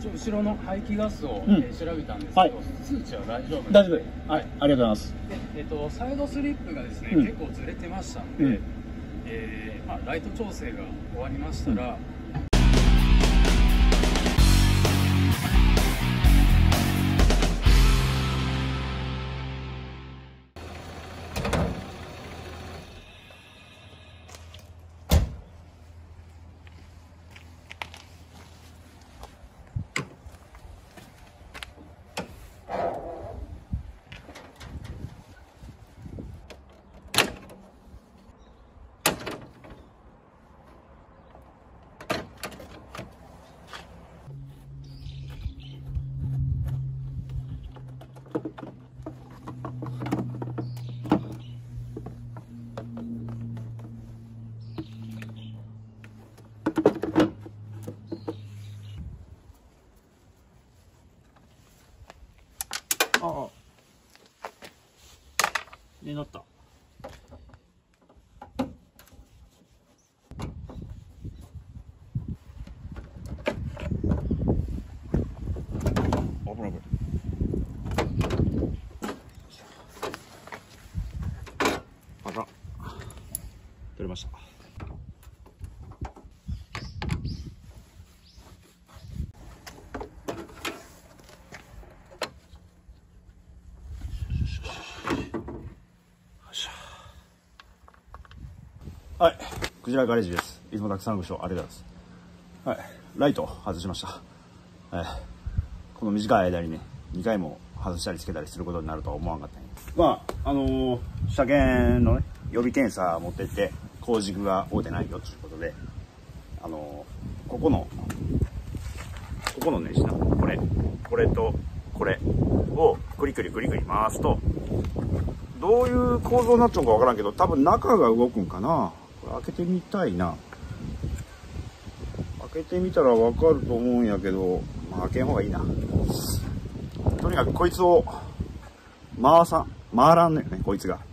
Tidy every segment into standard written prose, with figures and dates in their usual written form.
一応後ろの排気ガスを、調べたんですけど、 はい、 数値は大丈夫大丈夫。 ははい、ありがとうございます。 で、サイドスリップがですね、結構ずれてましたんで、ライト調整が終わりましたら、 ああ、ね、なった。危ない危ない。あら、取れました。はい、クジラガレージです。いつもたくさんのご視聴ありがとうございます。はい、ライト外しました。この短い間にね、2回も外したりつけたりすることになるとは思わなかったんで。まあ、車検のね、予備検査持ってって、後軸が合うてないよということで、ここのね、これとこれをクリクリ回すと、どういう構造になっちゃうかわからんけど、多分中が動くんかな。これ開けてみたいな。開けてみたらわかると思うんやけど、まあ開けん方がいいな。とにかくこいつを回らんのよね、こいつが。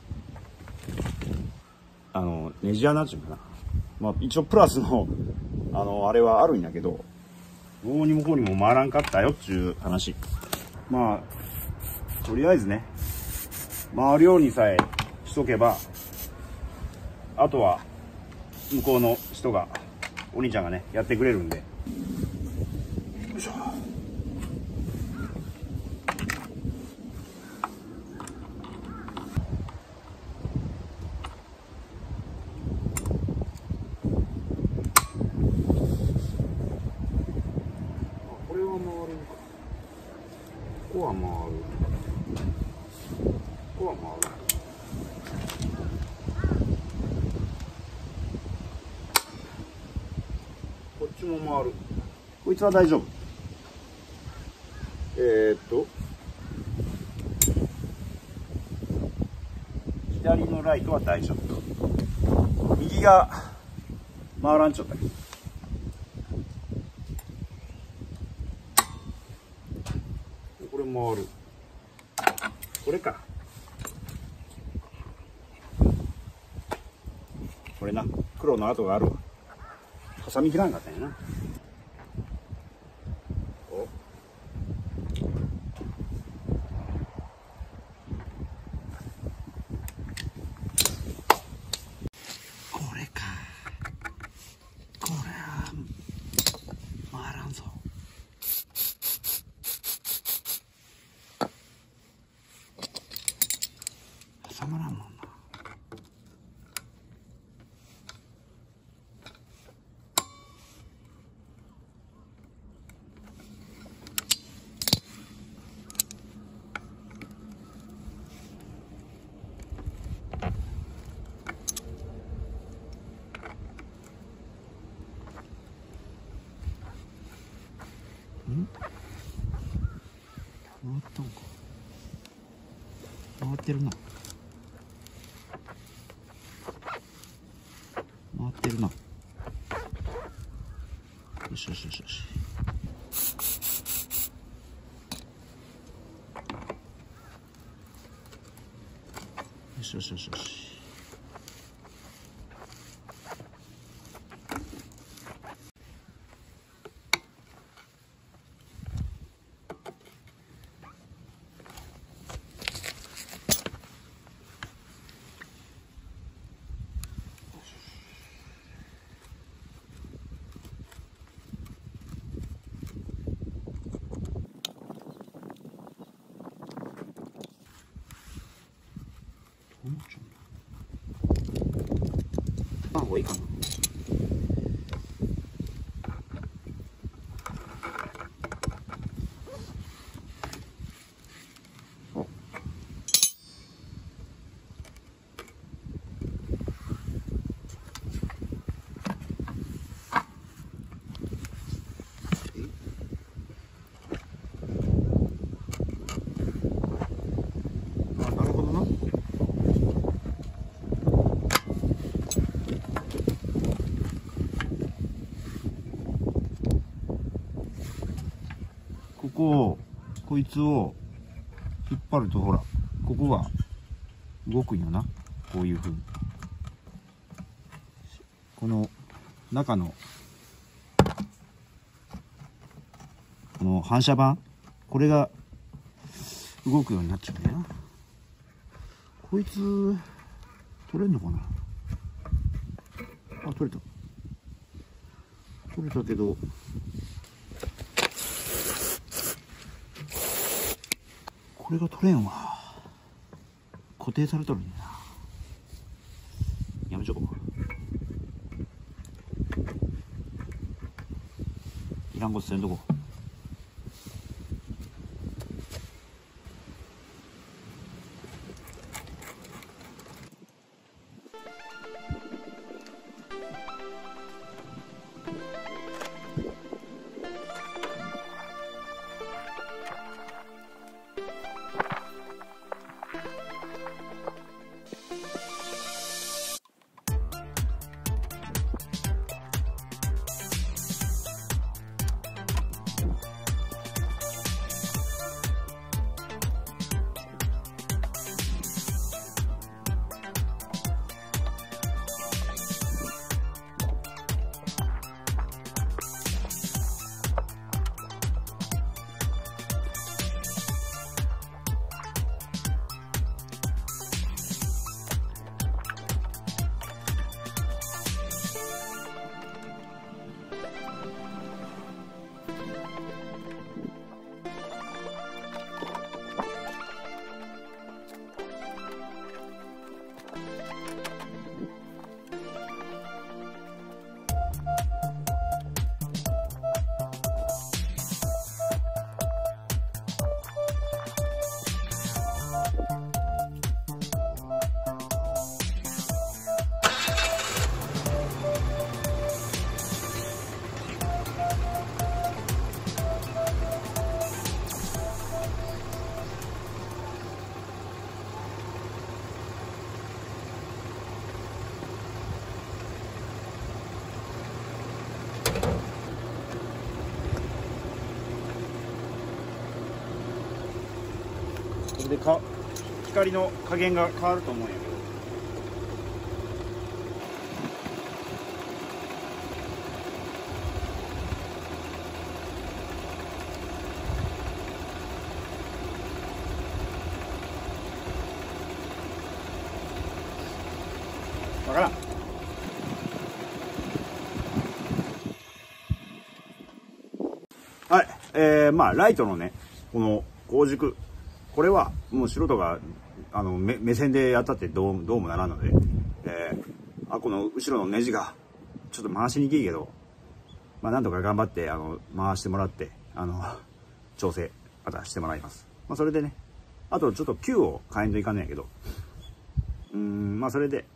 ネジ穴っていうかな。まあ一応プラスの、あれはあるんやけど、どうにもこうにも回らんかったよっていう話。まあ、とりあえずね、回るようにさえしとけば、あとは向こうの人が、お兄ちゃんがね、やってくれるんで。よいしょ。これは回るのか。ここは回る。ここは回る。こっちも回る。こいつは大丈夫。左のライトは大丈夫。右が回らんちゃったけど。これ回る。これか。これな、黒の跡があるわ。ハサミ切らんかったんやな。お。これか。これは回らんぞ。挟まらんもんな。回ったんか。回ってるな。回ってるな。よしよしよしよし。よしよしよしよし。 がいいかな。こいつを引っ張ると、ほら、ここが動くんよな。こういう風に。この中の、この反射板、これが動くようになっちゃうんだよな。こいつ、取れんのかな。あ、取れた。取れたけど、これが取れんわ。固定されとるんやな。やめちょこう。いらんことせんとこ。それで光の加減が変わると思うんやけど。わからん。はい、まあライトのね、この光軸、これはもう素人が目線でやったってどうもならんので、この後ろのネジがちょっと回しにくいけど、まあなんとか頑張って回してもらって調整またしてもらいます。まあそれでね、あとちょっと球を変えんといかんねんやけど、まあそれで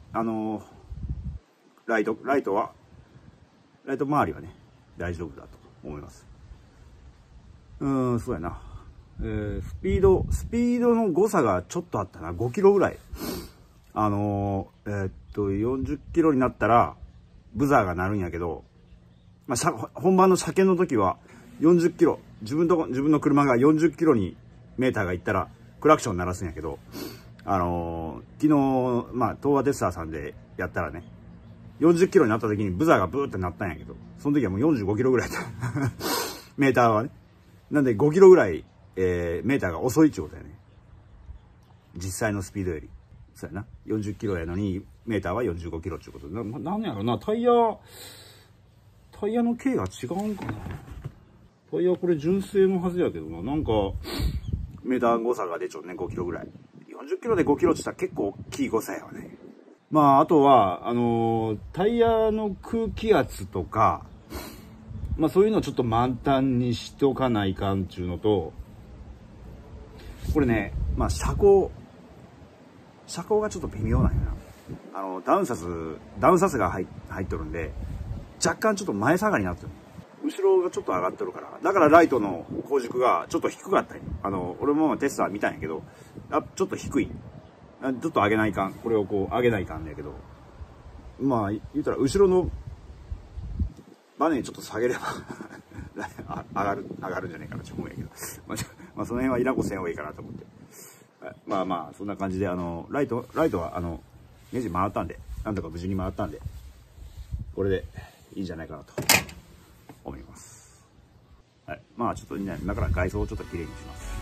ライト周りはね大丈夫だと思います。そうやな。スピードの誤差がちょっとあったな。5キロぐらい。40キロになったら、ブザーが鳴るんやけど、まあ、本番の車検の時は、40キロ、自分の車が40キロにメーターがいったら、クラクション鳴らすんやけど、昨日、まあ、東和テスターさんでやったらね、40キロになった時にブザーがブーって鳴ったんやけど、その時はもう45キロぐらいだった。メーターはね。なんで5キロぐらい、メーターが遅いってことだよね。実際のスピードより。そうやな。40キロやのに、メーターは45キロっていうことで。なんやろな、タイヤの径が違うんかな。タイヤこれ純正のはずやけどな。なんか、メーター誤差が出ちゃうね、5キロぐらい。40キロで5キロって言ったら結構大きい誤差やわね。 まあ、あとは、タイヤの空気圧とか、まあそういうのをちょっと満タンにしておかないかんっていうのと、これね、まあ車高がちょっと微妙なんやな。ダウンサスが入っとるんで、若干ちょっと前下がりになってる。後ろがちょっと上がってるから。だからライトの後軸がちょっと低かったり。俺もテスター見たんやけど、ちょっと低い。ちょっと上げないかん。これをこう上げないかんだけど。まあ、言ったら後ろのバネちょっと下げれば上がるんじゃないかなと思うんやけど。まあ、その辺はいらんこせん方がいいかなと思って。まあまあ、そんな感じで、ライトは、ネジ回ったんで、なんとか無事に回ったんで、これでいいんじゃないかなと思います。はい。まあ、ちょっとね、今から外装をちょっときれいにします。